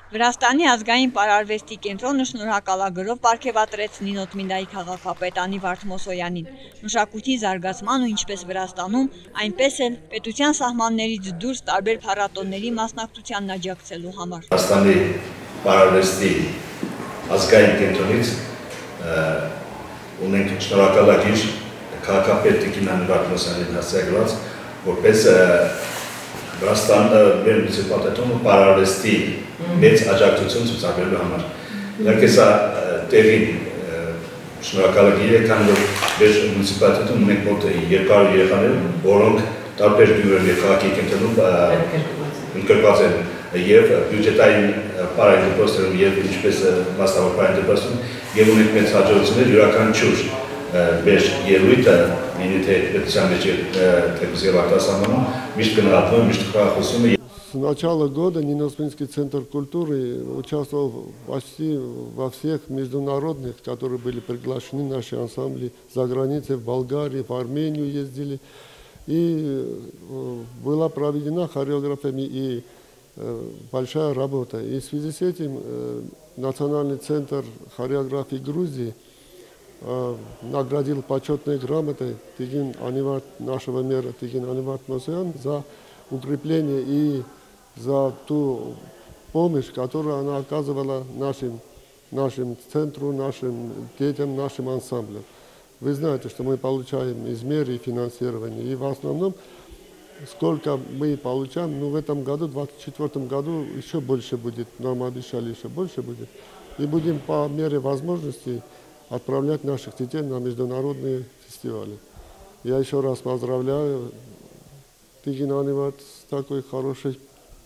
Վրաստանի ազգային պարարվեստի կենտրոնը շնորհակալագրով պարգևատրեց Նինո Ծմինդայի քաղաքապետ Անիվարդ Մոսոյանին մշակույթի զարգացման ու ինչպես Վրաստանում, այնպես էլ պետության սահմաններից դուրս տարբեր փառատոների մասնակցությանն աջակցելու համար։ Վրաստանի պարարվեստի ազգային կենտրոնից ունենք շնորհակալագիր քաղաքապետ Տիկին Անիվարդ Մոսոյանին հասցեագրված, որպես Վրաստանը մեր մունիցիպալիտետում պարարվեստի մեծ աջակցություն ցուցաբերելու համար։ Իհարկե սա տեղին շնորհակալագիր է, քանի որ մեր մունիցիպալիտետում ունենք մոտ 200 երեխաներ, որոնք տարբեր գյուղերում եւ քաղաքի կենտրոնում ընդգրկված են եւ բյուջետային պարային դպրոցներում եւ ինչպես մասնավոր պարային դպրոցներում եւ ունենք մեծ հաջողություններ յուրաքանչյուր մեր ելույթը լինի թե պետության մեջ թե գյուղի արտասահմանում միշտ գնահատվում, միշտ խրախուսում է։ С начала года Нино-Цминский центр культуры участвовал почти во всех международных, которые были приглашены наши ансамбли за границей, в Болгарии, в Армению ездили. И была проведена хореографиями и большая работа. И в связи с этим Национальный центр хореографии Грузии наградил почетной грамотой нашего мэра Тигин Анивард Мосоян за укрепление и за ту помощь, которую она оказывала нашим центру, нашим детям, нашим ансамблям. Вы знаете, что мы получаем из мэрии финансирование. И в основном, сколько мы получаем, в этом году, в 2024 году, еще больше будет. Нам обещали, еще больше будет. И будем по мере возможности отправлять наших детей на международные фестивали. Я еще раз поздравляю Тигин Анивард с такой хорошей,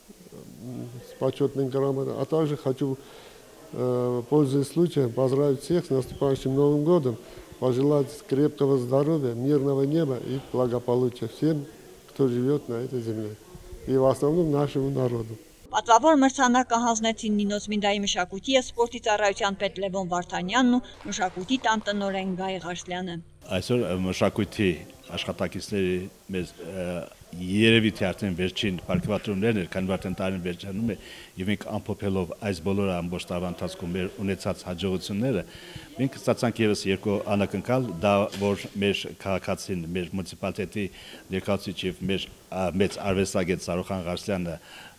с почетной грамотой. А также хочу, пользуясь случаем, поздравить всех с наступающим Новым годом, пожелать крепкого здоровья, мирного неба и благополучия всем, кто живет на этой земле. И в основном нашему народу. Պատվավոր մրցանակը հանձնեցին Նինո Ծմինդայի մշակույթի եւ սպորտի ծառայության պետ Լևոն Վարդանյանն ու մշակույթի տան տնօրեն Գայ Ղարսլյանը։ Այսօր մշակույթի աշխատակիցների մեզ երևի թե արդեն վերջին պարգևատրումներն էր, քանի որ արդեն տարին վերջանում է եւ մենք ամփոփելով այս բոլոր ամբողջ տարվա ընթացքում մեր ունեցած հաջողությունները, մենք ստացանք եւս երկու անակնկալ, դա որ մեր քաղաքացին, մեր մունիցիպալիտետի ներկայացուցիչ եւ մեր մեծ արվեստագետ Սարուխան Ղարսլյանը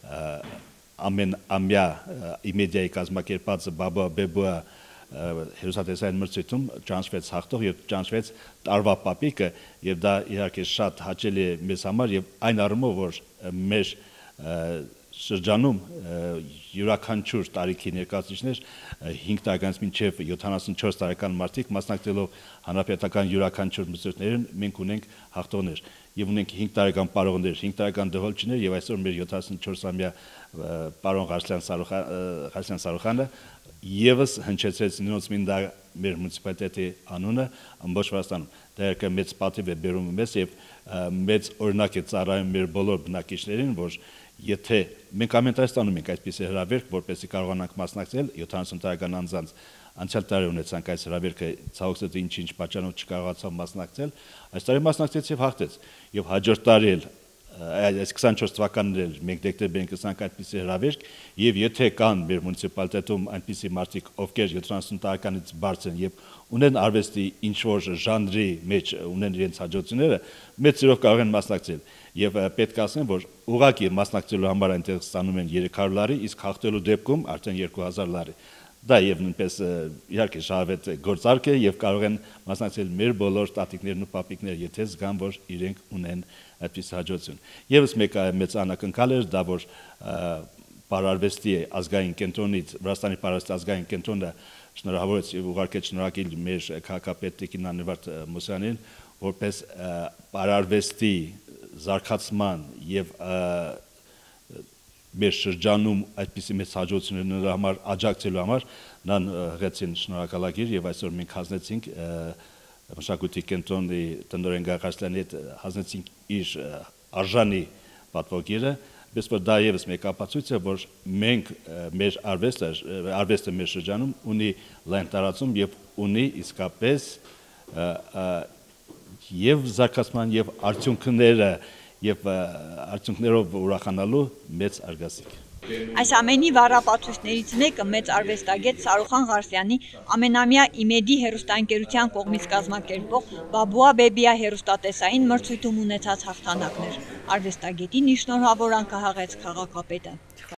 ամեն ամյա իմեդիայի կազմակերպած Բաբա Բեբուա հերոսատեսային մրցույթում ճանաչվեց հաղթող եւ ճանաչվեց տարվա պապիկը եւ դա իհարկե շատ հաճելի է մեզ համար եւ այն առումով որ մեր շրջանում յուրաքանչյուր տարիքի ներկայացուցիչներ 5 տարեկանից մինչև 74 տարեկան մարդիկ մասնակցելով հանրապետական յուրաքանչյուր մրցույթներին մենք ունենք հաղթողներ եւ ունենք 5 տարեկան պարողներ, 5 տարեկան դահոլչներ եւ այսօր մեր 74-ամյա պարոն Ղարսլյան Սարուխանը եւս հնչեցրեց Նինո Ծմինդա մեր մունիցիպալիտետի անունը ամբողջ Վրաստանում։ Դա երկը մեծ պատիվ է բերում մեզ եւ մեծ օրինակ է ծառայում մեր բոլոր բնակիչներին, որ եթե մենք ամեն տարի ստանում ենք այսպիսի հրավերք, որպեսզի կարողանանք մասնակցել 70 տարեկան անձանց անցյալ տարի ունեցանք այս հրավերքը ցավոքսետ ինչ պատճառով չկարողացավ մասնակցել, այս տարի մասնակցեց եւ հաղթեց եւ հաջորդ տարի էլ այս 24 թվականներ մենք դեկտեմբերին կստանանք այդպիսի հրավերք եւ եթե կան մեր մունիցիպալիտետում այնպիսի մարդիկ ովքեր 70 տարեկանից բարձր են եւ ունեն արվեստի ինչ որ ժանրի մեջ ունեն իրենց հաջողությունները մեծ ծրով կարող են մասնակցել եւ պետք է ասեմ որ ուղղակի մասնակցելու համար այնտեղ ստանում են 300 լարի իսկ հաղթելու դեպքում արդեն 2000 լարի դա եւ նույնպես իհարկե շահավետ գործարք է եւ կարող են մասնակցել մեր բոլոր տատիկներն ու պապիկները եթե զգան որ իրենք ունեն այդպես հաջողություն եւս մեկ մեծ անակնկալ էր դա որ պարարվեստի ազգային կենտրոնից Վրաստանի պարարվեստի ազգային կենտրոնը շնորհավորեց եւ ուղարկեց շնորհակալ մեր քաղաքապետ Տիկին Անիվարդ Մոսոյանին որպես պարարվեստի զարգացման եւ մեր շրջանում այդպիսի մեծ հաջողությունների համար աջակցելու համար նրան հղեցին շնորհակալագիր եւ այսօր մենք հանձնեցինք մշակույթի կենտրոնի տնօրեն Գայ Ղարսլյանի հետ հանձնեցինք իր արժանի պատվոգիրը բայց որ դա եւս մեկ ապացույց է որ մենք մեր արվեստը մեր շրջանում ունի լայն տարածում եւ ունի իսկապես եւ զարգացման եւ արդյունքները եւ արդյունքներով ուրախանալու մեծ արգասիկ Այս ամենի վառապացույցներից մեկը մեծ արվեստագետ Սարուխան Ղարսյանի ամենամյա իմեդի հեռուստաընկերության կողմից կազմակերպվող Բաբուա Բեբիա հեռուստատեսային մրցույթում ունեցած հաղթանակն էր։ Արվեստագետին իր շնորհավորանքը հաղեց քաղաքապետը։